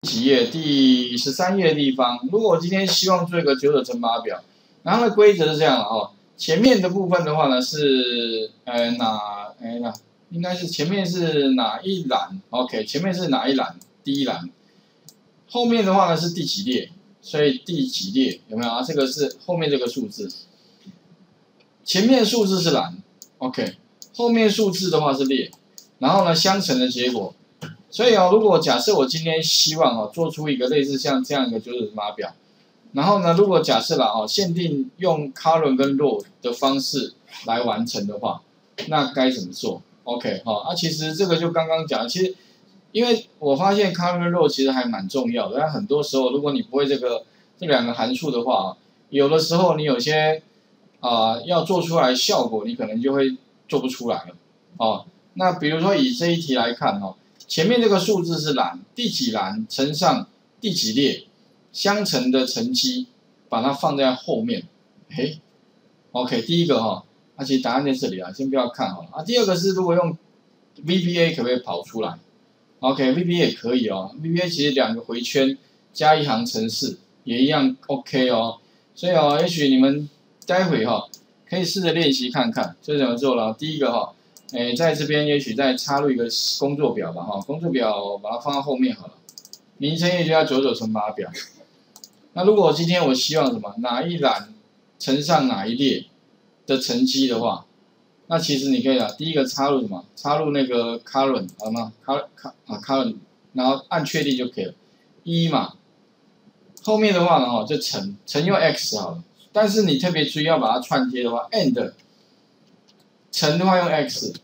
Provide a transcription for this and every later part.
几页？第13页的地方。如果我今天希望做一个九九乘法表，然后它的规则是这样的哦。前面的部分的话呢是应该是前面是哪一栏 ？OK， 前面是哪一栏？第一栏。后面的话呢是第几列？所以第几列有没有啊？这个是后面这个数字。前面数字是栏 ，OK， 后面数字的话是列，然后呢相乘的结果。所以如果假设我今天希望做出一个类似像这样一个九九乘法表，然后呢，如果假设限定用 column 跟 row 的方式来完成的话，那该怎么做 ？OK 其实这个就刚刚讲，其实因为我发现 column 跟 row 其实还蛮重要的，但很多时候如果你不会这两个函数的话，有的时候你有些要做出来效果，你可能就会做不出来了那比如说以这一题来看前面这个数字是栏，第几栏乘上第几列，相乘的乘积，把它放在后面。OK， 第一个其实答案在这里啊，先不要看好了第二个是如果用 VBA 可不可以跑出来 ？OK，VBA 也可以VBA 其实两个回圈加一行程式也一样 OK 所以也许你们待会可以试着练习看看，这怎么做了？第一个在这边也许再插入一个工作表吧工作表把它放到后面好了，名称也就叫九九乘法表。那如果今天我希望什么哪一栏乘上哪一列的乘积的话，那其实你可以第一个插入什么？插入那个 column 好吗？column， 然后按确定就可以了，1嘛。后面的话呢就乘用 x 好了，但是你特别注意要把它串接的话 ，and 乘的话用 x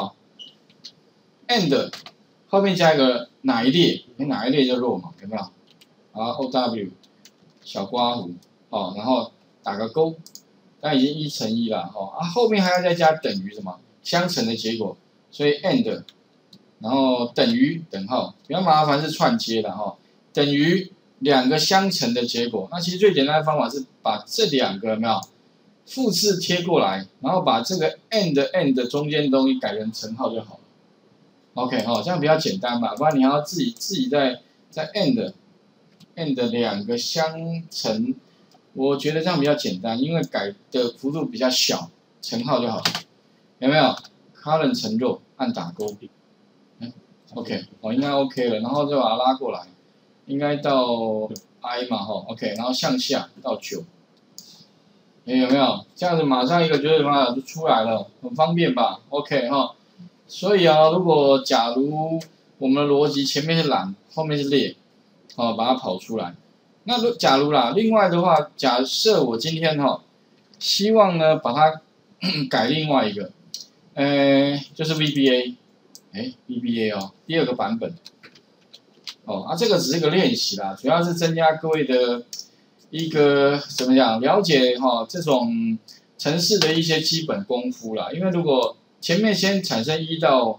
and 后面加一个哪一列？哪一列就 row 嘛，有没有？OW 小刮弧然后打个勾，那已经1乘1了后面还要再加等于什么？相乘的结果，所以 and 然后等于等号，比较麻烦是串接的等于两个相乘的结果。那其实最简单的方法是把这两个有没有复制贴过来，然后把这个 and 中间的东西改成乘号就好了。OK 这样比较简单嘛，不然你还要自己在 and 两个相乘，我觉得这样比较简单，因为改的幅度比较小，乘号就好了，有没有 ？column 乘 row 按打勾，OK 应该 OK 了，然后就把它拉过来，应该到 I 嘛OK， 然后向下到9，有没有？这样子马上一个九九乘法表就出来了，很方便吧 ？OK 所以如果假如我们的逻辑前面是栏，后面是列，把它跑出来。那假如另外的话，假设我今天希望呢把它改另外一个，就是 VBA，VBA 第二个版本，这个只是一个练习啦，主要是增加各位的一个怎么讲了解这种程式的一些基本功夫啦。因为如果前面先产生1到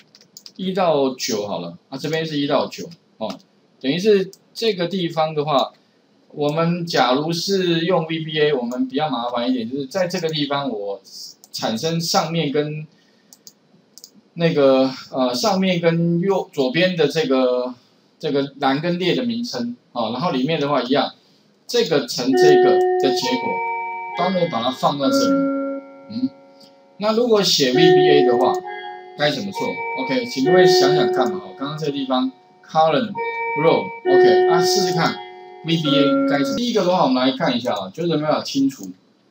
9好了，这边是1到9等于是这个地方的话，我们假如是用 VBA， 我们比较麻烦一点，就是在这个地方我产生上面跟那个上面跟左边的这个栏跟列的名称然后里面的话一样，这个乘这个的结果，帮我把它放到这里，那如果写 VBA 的话，该怎么做 ？OK， 请各位想想看嘛。刚刚这个地方 column row，OK，试试看 VBA 该怎么。第一个的话，我们来看一下九九乘法表清除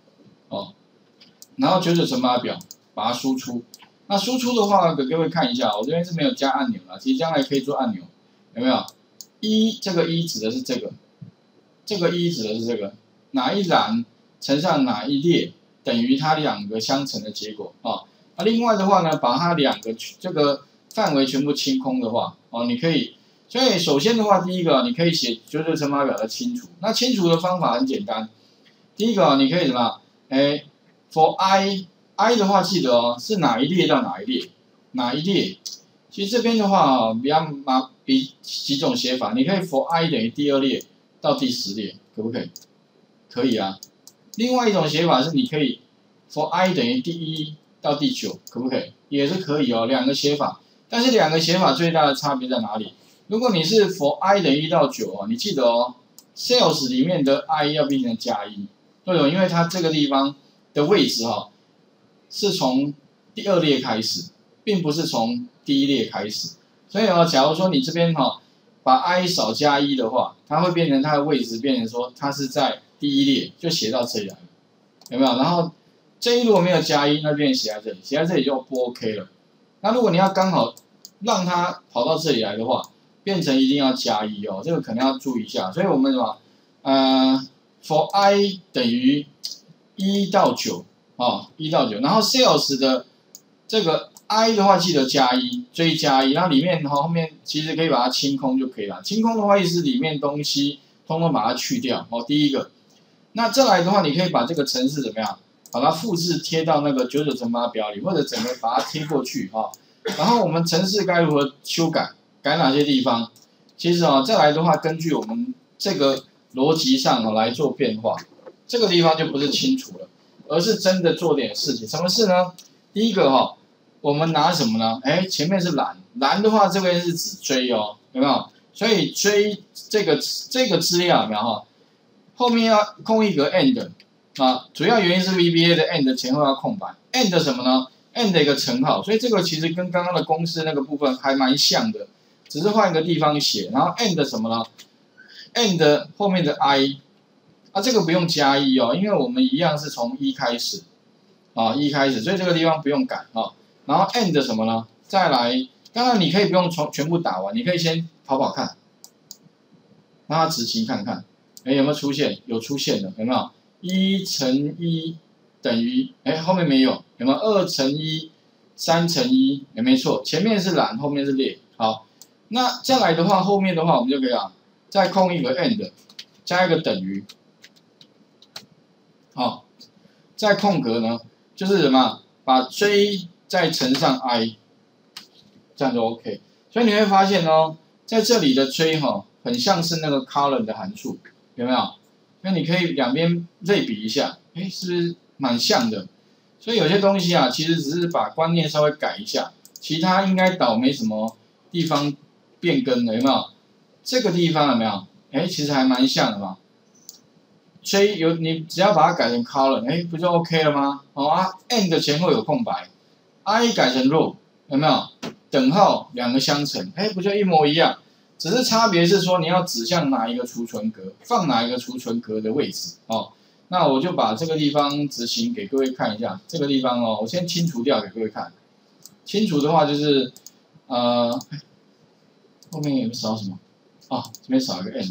然后九九乘法表把它输出。那输出的话，给各位看一下，我这边是没有加按钮啦，其实将来可以做按钮，有没有？这个指的是这个，这个指的是这个，哪一栏乘上哪一列？等于它两个相乘的结果那另外的话呢，把它两个这个范围全部清空的话你可以，所以首先的话，第一个你可以写九九乘法表的清除。那清除的方法很简单，第一个你可以什么？for I 的话记得是哪一列到哪一列，哪一列？其实这边的话比几种写法，你可以 for I 等于第2列到第10列，可不可以？可以啊。另外一种写法是你可以 for I 等于第1到第9，可不可以？也是可以两个写法。但是两个写法最大的差别在哪里？ 如果你是 for i 等于1到9哦，你记得哦 ，sales 里面的 i 要变成加1，为什么？因为它这个地方的位置哈、是从第2列开始，并不是从第1列开始。所以哦，假如说你这边把 i 少加1的话，它会变成它的位置变成说它是在第1列，就写到这里来了，有没有？然后这一如果没有加1，那变成写在这里，写在这里就不 OK 了。那如果你要刚好让它跑到这里来的话，变成一定要加1哦，这个可能要注意一下。所以我们什么for i 等于1到9哦，1到9，然后 sales 的这个 i 的话记得加1，追加1，然后里面后面其实可以把它清空就可以了。清空的话意思里面东西通通把它去掉哦，第一个。那再来的话，你可以把这个程式怎么样，把它复制贴到那个99乘法表里，或者整个把它贴过去哈。然后我们程式该如何修改？改哪些地方？其实再来的话，根据我们这个逻辑上来做变化，这个地方就不是清除了，而是真的做点事情。什么事呢？第一个我们拿什么呢？前面是栏，栏的话这边是指追哦，有没有？所以追这个资料有没有后面要空一格 end 啊，主要原因是 VBA 的 end 前后要空白 ，end 什么呢？end 一个乘号，所以这个其实跟刚刚的公式那个部分还蛮像的，只是换一个地方写。然后 end 什么呢 ？end 后面的 i， 这个不用加1哦，因为我们一样是从1开始1开始，所以这个地方不用改然后 end 什么呢？再来，当然你可以不用全部打完，你可以先跑跑看，让它执行看看，有没有出现？有出现的，有没有？1乘1等于后面没有，有没有？2乘1、3乘1，没错，前面是栏，后面是列。好，那再来的话，后面的话我们就可以再空一个 end， 加一个等于，再空格呢，就是什么？把追再乘上 i， 这样就 OK。所以你会发现在这里的追很像是那个 column 的函数，有没有？那你可以两边类比一下，是不是蛮像的？所以有些东西其实只是把观念稍微改一下，其他应该倒没什么地方变更的，有没有？这个地方有没有？其实还蛮像的嘛。所以你只要把它改成 column， 不就 OK 了吗？end 前后有空白 ，i 改成 row， 有没有？等号两个相乘，不就一模一样？只是差别是说你要指向哪一个储存格，放哪一个储存格的位置那我就把这个地方执行给各位看一下。这个地方我先清除掉给各位看。清除的话就是后面有没有少什么？这边少一个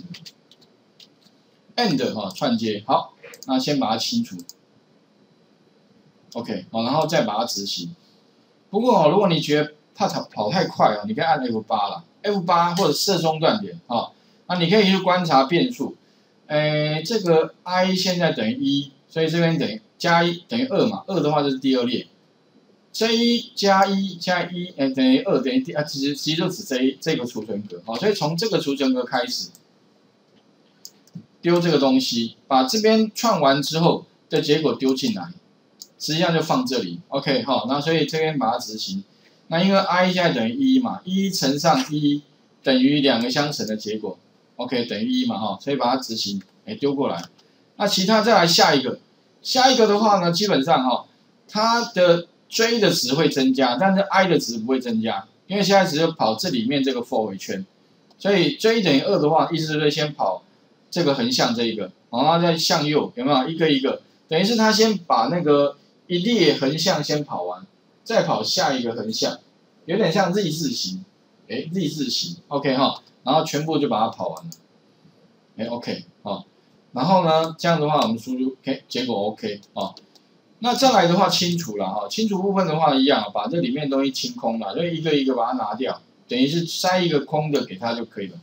end 串接好，那先把它清除。OK 然后再把它执行。不过如果你觉得它跑太快你可以按 F8 啦。F8 或者设中断点那你可以去观察变数。这个 i 现在等于1，所以这边等于加1等于2嘛，2的话就是第2列。J 加1加1等于2等于其实就指这个储存格所以从这个储存格开始丢这个东西，把这边串完之后的结果丢进来，实际上就放这里。OK 那所以这边把它执行。那因为 i 现在等于1嘛，1乘上1等于两个相乘的结果 ，OK 等于1嘛所以把它执行，丢过来。那其他再来下一个的话呢，基本上它的追的值会增加，但是 i 的值不会增加，因为现在只是跑这里面这个 for 回圈，所以追等于2的话，意思就是先跑这个横向这一个，然后再向右，有没有一个一个？等于是他先把那个一列横向先跑完。再跑下一个横向，有点像 Z 字形，Z 字形 ，OK 然后全部就把它跑完了，OK 然后呢，这样的话我们输入结果 OK 那再来的话清除了清除部分的话一样，把这里面东西清空了，就一个一个把它拿掉，等于是塞一个空的给它就可以了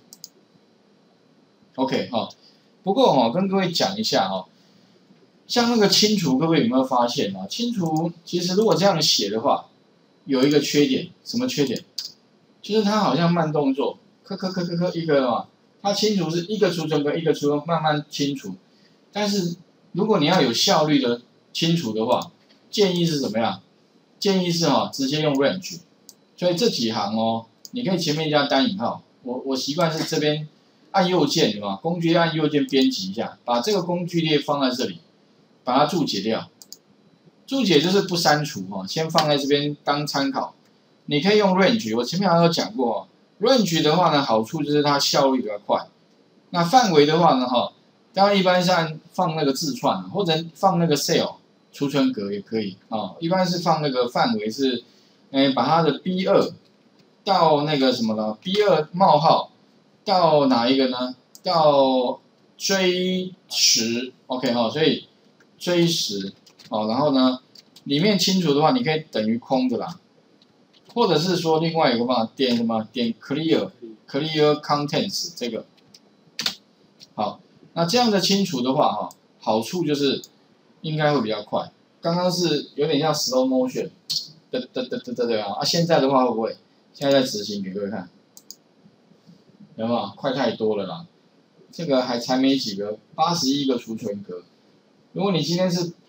，OK 不过跟各位讲一下像那个清除，各位有没有发现清除其实如果这样写的话，有一个缺点，什么缺点？就是它好像慢动作，一个它清除是一个储存格一个储存慢慢清除，但是如果你要有效率的清除的话，建议是怎么样？建议是直接用 range， 所以这几行你可以前面加单引号， 我习惯是这边按右键对吧？工具列按右键编辑一下，把这个工具列放在这里，把它注解掉。注解就是不删除哈，先放在这边当参考。你可以用 range， 我前面好像有讲过 range 的话呢，好处就是它效率比较快。那范围的话呢，当然一般是按放那个字串，或者放那个 cell 储存格也可以啊。一般是放那个范围是，把它的 B2 到那个什么了 ，B2 冒号到哪一个呢？到追10 ，OK 哈，所以追10然后呢，里面清楚的话，你可以等于空的啦，或者是说另外一个方法，点什么？点 clear contents 这个。好，那这样的清除的话，好处就是应该会比较快。刚刚是有点像 slow motion， 现在的话会不会？现在在执行给各位看，有没有？快太多了啦！这个才没几个，81个储存格。如果你今天是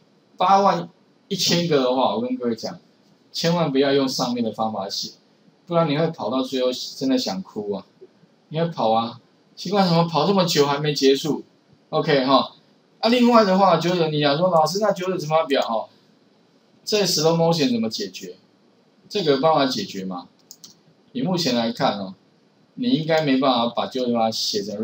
81000个的话，我跟各位讲，千万不要用上面的方法写，不然你会跑到最后真的想哭啊！你会跑啊！奇怪，怎么跑这么久还没结束 ？OK 哈，另外的话，九者你讲说老师，那九者乘法表这 slow motion 怎么解决？这个有办法解决吗？以目前来看你应该没办法把九者乘法写成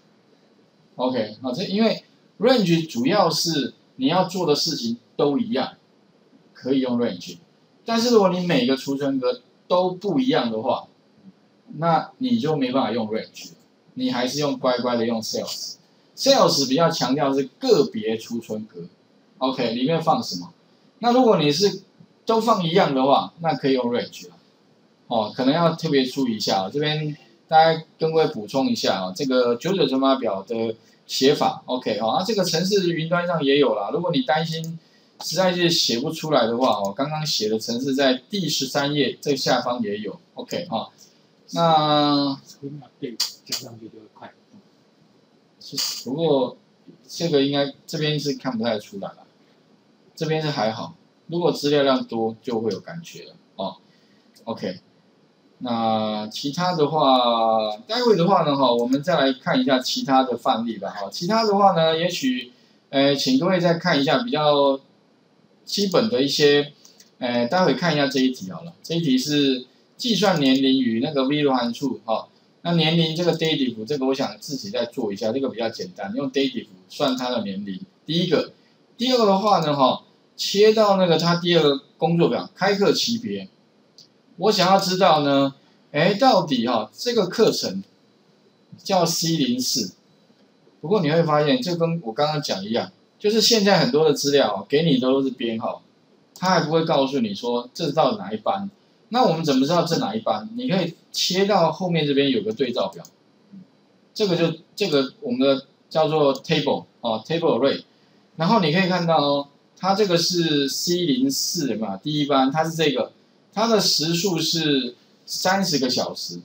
range。OK 这因为 range 主要是你要做的事情都一样，可以用 range， 但是如果你每个储存格都不一样的话，那你就没办法用 range。你还是用乖乖的用 sales 比较强调是个别储存格 ，OK 里面放什么？那如果你是都放一样的话，那可以用 range 了，可能要特别注意一下，这边大家跟各位补充一下这个九者乘法表的写法 ，OK 这个程式云端上也有啦，如果你担心实在是写不出来的话刚刚写的程式在第13页这下方也有 ，OK 那加上去就会快。 不过这个应该这边是看不太出来了，这边是还好。如果资料量多就会有感觉了OK， 那其他的话，待会的话呢我们再来看一下其他的范例吧其他的话呢，也许请各位再看一下比较基本的一些待会看一下这一题好了。这一题是计算年龄与那个 v 函数那年龄这个 dative 这个我想自己再做一下，这个比较简单，用 dative 算它的年龄。第一个，第二个的话呢切到那个它第二个工作表开课级别，我想要知道呢，到底这个课程叫 C04， 不过你会发现这跟我刚刚讲一样，就是现在很多的资料给你都是编号，它还不会告诉你说这是到底哪一班。那我们怎么知道这哪一班？你可以切到后面这边有个对照表，这个我们的叫做 table table array， 然后你可以看到它这个是 C04嘛，第一班它是这个，它的时数是30个小时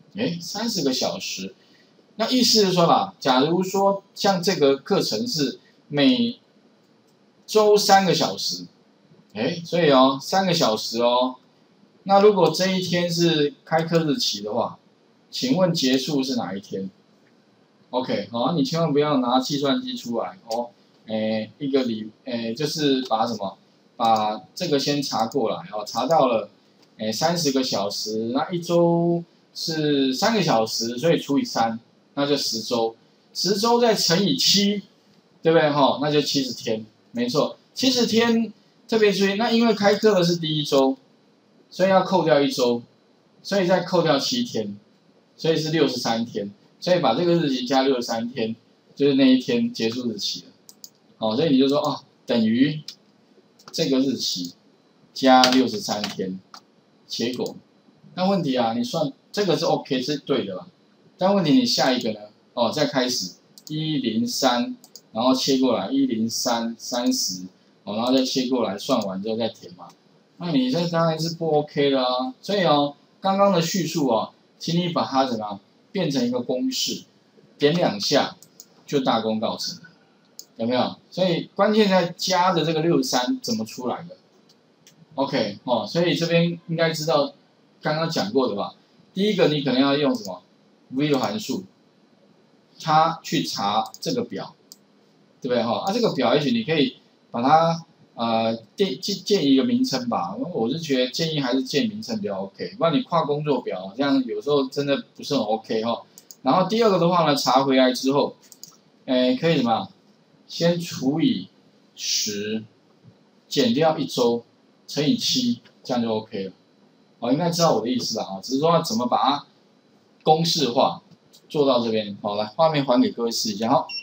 ，30个小时，那意思是说啦，假如说像这个课程是每周3个小时，所以3个小时那如果这一天是开课日期的话，请问结束是哪一天 ？OK， 你千万不要拿计算机出来一个就是把把这个先查过来查到了30个小时，那一周是3个小时，所以除以3，那就10周，10周再乘以7，对不对那就70天，没错，70天特别注意，那因为开课的是第一周。所以要扣掉1周，所以再扣掉7天，所以是63天，所以把这个日期加63天，就是那一天结束日期了。所以你就说等于这个日期加63天，结果，那问题你算这个是 OK 是对的吧？但问题你下一个呢？再开始103，然后切过来103 30，然后再切过来，算完之后再填嘛。那你这当然是不 OK 的所以刚刚的叙述请你把它变成一个公式，点2下就大功告成，有没有？所以关键在加的这个63怎么出来的 ？OK 所以这边应该知道刚刚讲过的吧？第一个你可能要用什么 v 的函数，它去查这个表，对不对哈？这个表也许你可以把它建一个名称吧，我是觉得建议还是建名称比较 OK， 不然你跨工作表好像有时候真的不是很 OK 哈。然后第二个的话呢，查回来之后，可以什么？先除以10，减掉1周，乘以7，这样就 OK 了。应该知道我的意思了啊，只是说要怎么把它公式化做到这边。好，来画面还给各位试一下哈。